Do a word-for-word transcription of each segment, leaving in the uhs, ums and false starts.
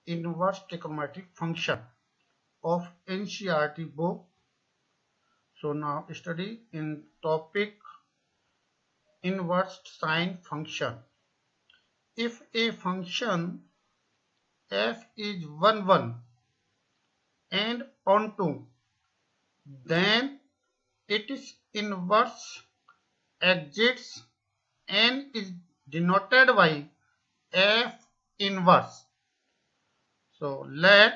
inverse trigonometric function of N C E R T book. So now study in topic inverse sine function. If a function f is one one and onto, then its inverse exists and is denoted by f inverse. So let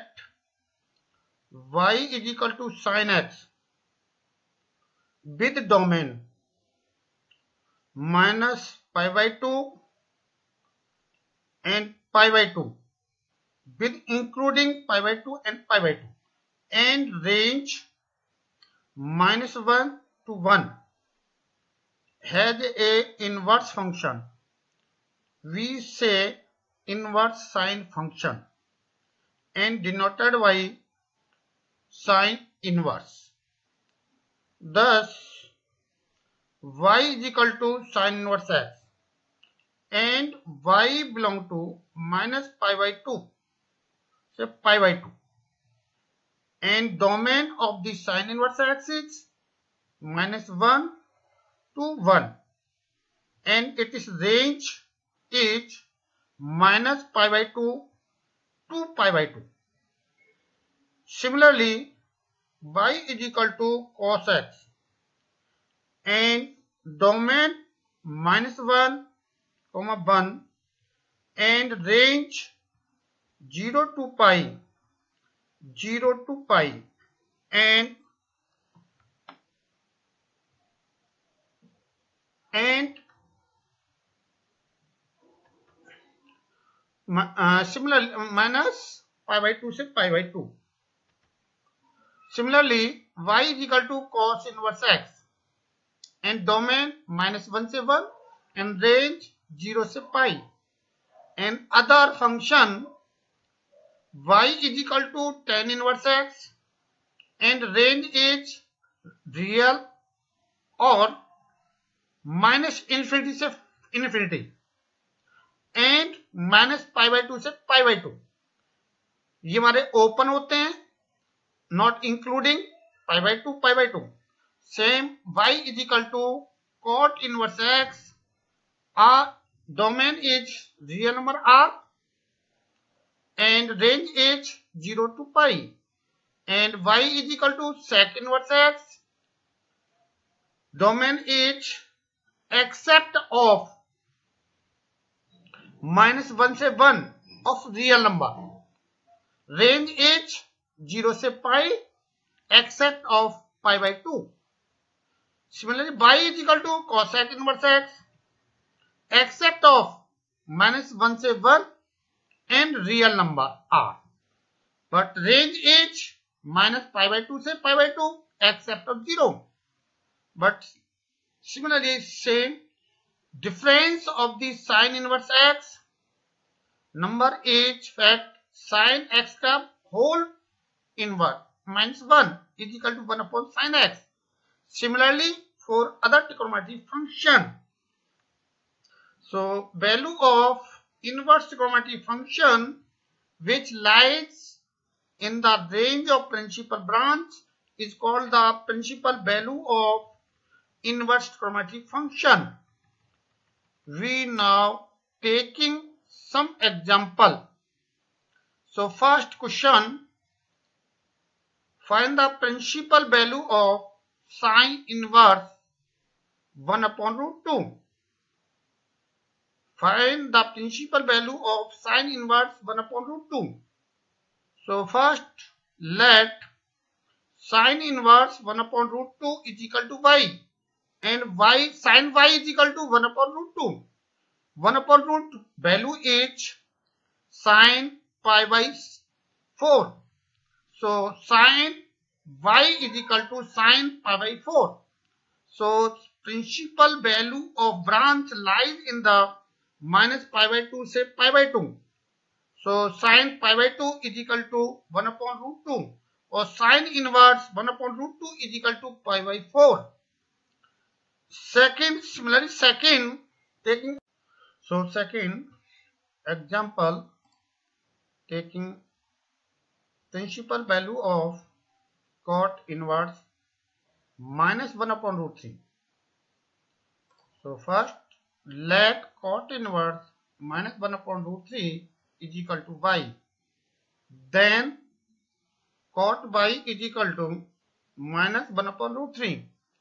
y is equal to sin x with domain minus pi by two and pi by two with including pi by two and pi by two and range minus one to one has a inverse function. We say inverse sine function and denoted by sine inverse. Thus y is equal to sine inverse x and y belong to minus pi by two, say pi by two, and domain of the sine inverse x is minus one to one and its range is minus pi by two to pi by two. Similarly, y is equal to cos x and domain minus one comma one and range zero to pi, zero to pi and and uh, similarly minus pi by two, say pi by two. Similarly, y is equal to cos inverse x and domain minus one से one and range zero से pi and other function y is equal to tan inverse x and range is real or minus infinity से infinity and minus pi by two से pi by two. ये हमारे open होते हैं, not including pi by two, pi by two. Same y is equal to cot inverse x, r domain is real number r and range is zero to pi and y is equal to sec inverse x, domain is except of minus one से one of real number, range is zero से pi except of pi by two. Similarly, y is equal to cosec inverse x except of minus one से one and real number r, but range is minus pi by two से pi by two except of zero. But similarly, same difference of the sine inverse x number is fact sine x का whole inverse minus one is equal to one upon sine x. Similarly, for other trigonometric function, so value of inverse trigonometric function which lies in the range of principal branch is called the principal value of inverse trigonometric function. We now taking some example. So first question, find the principal value of sine inverse one upon root two. Find the principal value of sine inverse one upon root two. So first let sine inverse one upon root two is equal to y and y sine y is equal to one upon root two. one upon root value is sine pi by four. So sine y is equal to sine pi by four. So principal value of branch lies in the minus pi by two say pi by two. So sine pi by two is equal to one upon root two or sine inverse one upon root two is equal to pi by four. Second, similarly second taking, so second example, taking principal value of cot inverse minus one upon root three. So first let cot inverse minus one upon root three is equal to y. Then cot y is equal to minus one upon root three.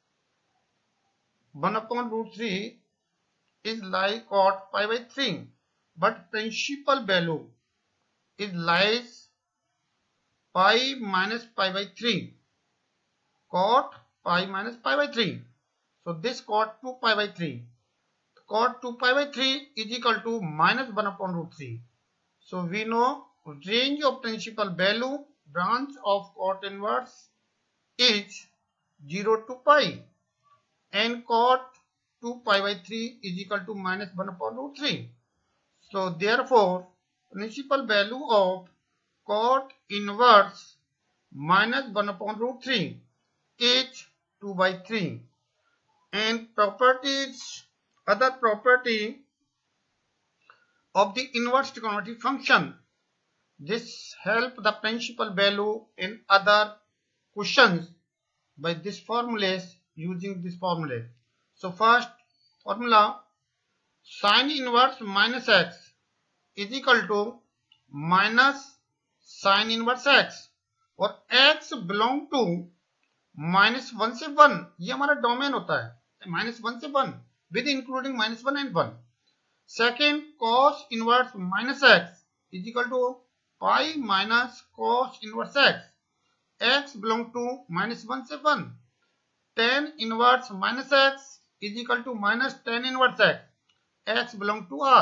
one upon root three is like cot pi by three, but principal value is lies pi minus pi by three. Cot pi minus pi by three. So this cot two pi by three. Cot two pi by three is equal to minus one upon root three. So we know range of principal value branch of cot inverse is zero to pi, and cot two pi by three is equal to minus one upon root three. So therefore principal value of cot inverse minus one upon root three is two by three. And properties, other property of the inverse trigonometric function, this help the principal value in other questions by this formulas, using this formula. So first formula, sin inverse minus x is equal to minus sin inverse x, और x belong to minus one से one, ये हमारा domain होता है minus one से one with including minus one and one. Second cos inverse minus x is equal to pi minus cos inverse x, x belong to minus one से one. Tan inverse minus x is equal to minus tan inverse x, x belong to R.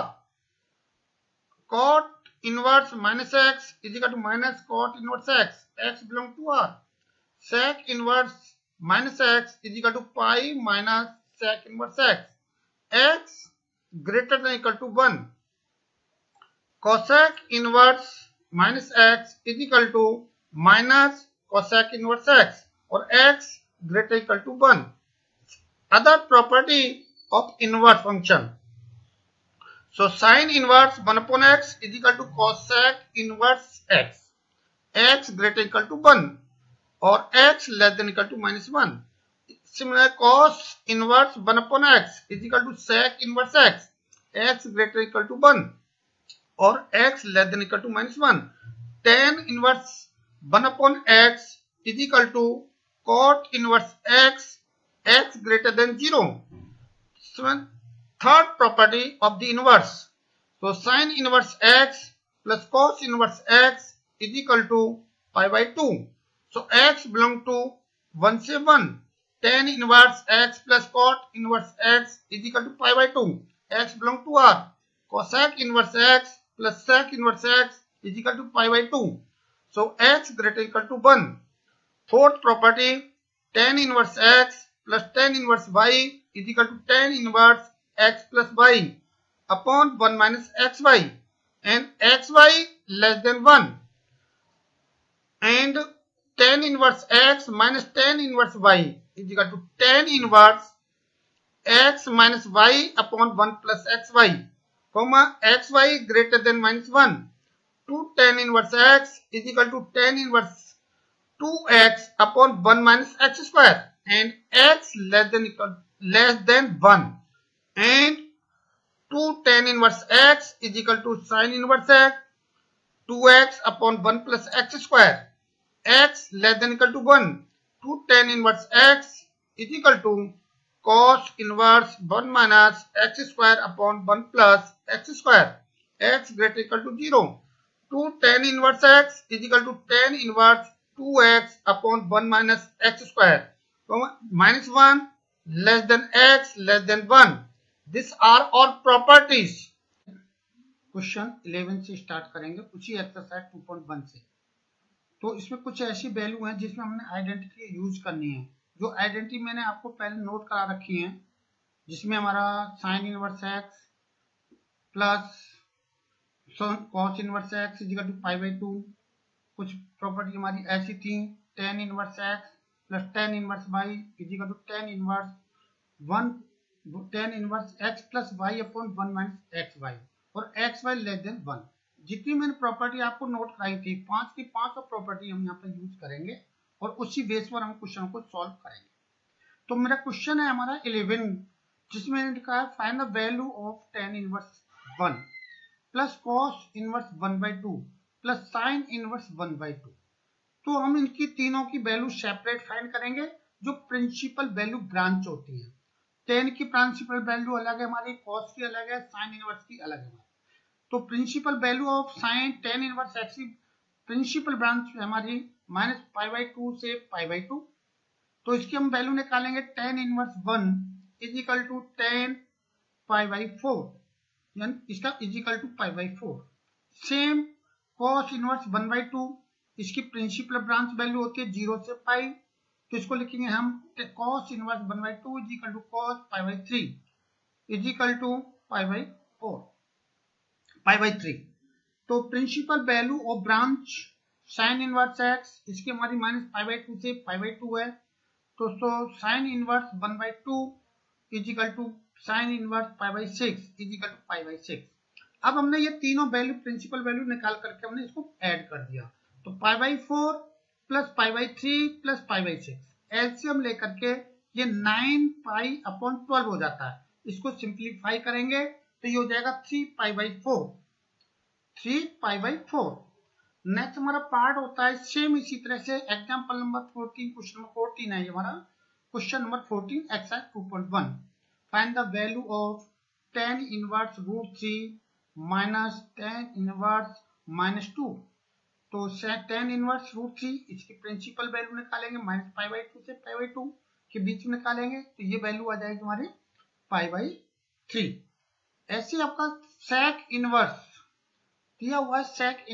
Cot inverse minus x is equal to minus cot inverse x, x belong to R. Sec inverse minus x is equal to pi minus sec inverse x, x greater than or equal to one. Cosec inverse minus x is equal to minus cosec inverse x, or x greater than or equal to one. Other property of inverse function. So sin inverse one upon x is equal to cosec inverse x, x greater than or equal to one, or x less than or equal to minus one. Similar, cos inverse one upon x is equal to sec inverse x, x greater than or equal to one, or x less than or equal to minus one. Tan inverse one upon x is equal to cot inverse x, x greater than zero. So, third property of the inverse. So sin inverse x plus cos inverse x is equal to pi by two. So x belong to one से one. Tan inverse x plus cot inverse x is equal to pi by two. X belong to R. Cosec inverse x plus sec inverse x is equal to pi by two. So x greater than or equal to one. Fourth property, tan inverse x plus tan inverse y is equal to tan inverse x plus y upon one minus xy, and xy less than one. And tan inverse x minus tan inverse y is equal to tan inverse x minus y upon one plus xy, comma xy greater than minus one. two tan inverse x is equal to tan inverse two x upon one minus x square, and x less than equal less than one. And two tan inverse x is equal to sin inverse x two x upon one plus x square, x less than or equal to one. two tan inverse x is equal to cos inverse one minus x square upon one plus x square, x greater than or equal to zero. two tan inverse x is equal to tan inverse two x upon one minus x square, minus one less than x less than one. These are all properties. Question eleven से start करेंगे, उसी exercise two point one से. तो इसमें कुछ ऐसी value हैं जिसमें हमने आइडेंटिटी यूज करनी है. जो आइडेंटिटी मैंने आपको पहले नोट करा रखी है, जिसमें हमारा sin inverse x plus cos inverse x is equal to pi by two. कुछ प्रॉपर्टी हमारी ऐसी थी, tan inverse x plus tan inverse y is equal to tan inverse one tan inverse x plus y upon one minus x y, और x y less than one. जितनी मैंने property आपको note कराई थी, पांच की पांच प्रॉपर्टी हम यहाँ पे यूज करेंगे और उसी बेस पर हम क्वेश्चन को सॉल्व करेंगे। तो मेरा क्वेश्चन है हमारा इलेवन, जिसमें लिखा है find the value of tan inverse one plus cos inverse one by two plus sin inverse one by two. तो हम इनकी तीनों की वैल्यू सेपरेट फाइंड करेंगे, जो प्रिंसिपल वैल्यू ब्रांच होती है। टेन की प्रिंसिपल वैल्यू अलग है हमारी, कॉस की अलग है, साइन इनवर्स की अलग है। तो principal value of sin tan inverse x की प्रिंसिपल ब्रांच हमारी माइनस पाई बाई टू से पाई बाई टू। तो इसकी हम वैल्यू निकालेंगे tan inverse one is equal to tan pi by four, यानी इसका is equal to pi by four. Same cos inverse one by two, इसकी principal branch value होती है जीरो से पाई, तो इसको लिखेंगे हम cos inverse one by two is equal to cos pi by three is equal to pi by four pi by three. तो principal value of branch sin inverse x, इसकी हमारी माइनस पाई बाई टू से pi by two है, तो so sin inverse one by two is equal to sin inverse pi by six is equal to pi by six. अब हमने ये तीनों value principal value निकाल करके हमने इसको ऐड कर दिया, तो pi by four plus pi by three plus pi by six LCM लेकर के ये नाइन पाई अपॉन ट्वेल्व हो जाता है। इसको सिंप्लीफाई करेंगे तो ये हो जाएगा three pi by four three pi by four. Next हमारा पार्ट होता है सेम इसी तरह से example number fourteen, question number fourteen है ये हमारा question number fourteen exercise two point one. Find the value of tan inverse root three minus tan inverse minus two. तो टेन इनवर्स रूट थ्री, इसकी principal value निकालेंगे minus pi by two से pi by to के बीच में निकालेंगे, तो ये value आ जाएगी हमारी पाई बाई थ्री। ऐसे आपका सेक इनवर्स दिया हुआ है, सेक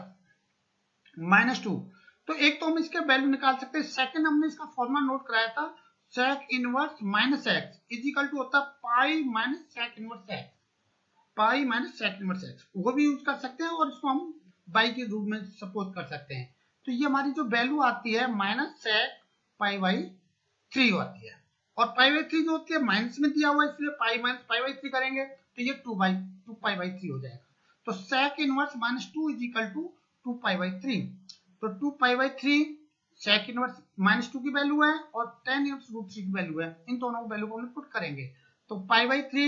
इनवर्स माइनस टू, तो एक तो हम इसके वैल्यू निकाल सकते हैं। सेकंड हमने इसका फॉर्मूला नोट कराया था, sec inverse minus x is equal to होता है pi minus sec inverse x, pi minus sec inverse x, वो भी यूज कर सकते हैं और इसको हम बाई के रूप में सपोज कर सकते हैं। तो ये हमारी जो वैल्यू आती है minus sec pi by three आती है, और पाई बाई थ्री जो होती है माइनस में दिया हुआ है, इसलिए pi minus pi by three करेंगे तो ये two by two pi by three हो जाएगा। तो sec inverse minus two is equal to two pi by three, तो two pi by three sec inverse minus two की वैल्यू है और टेन इनवर्स रूट थ्री की वैल्यू है, इन दोनों की वैल्यू को हम पुट करेंगे, तो pi by three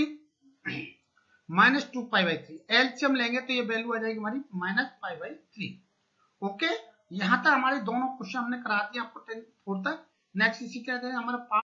minus two pi by three LCM लेंगे तो ये वैल्यू आ जाएगी हमारी minus pi by three. Okay, यहां तक हमारे दोनों क्वेश्चन हमने करा दिए आपको टेन फोर तक। नेक्स्ट इसी कहते हैं हमारा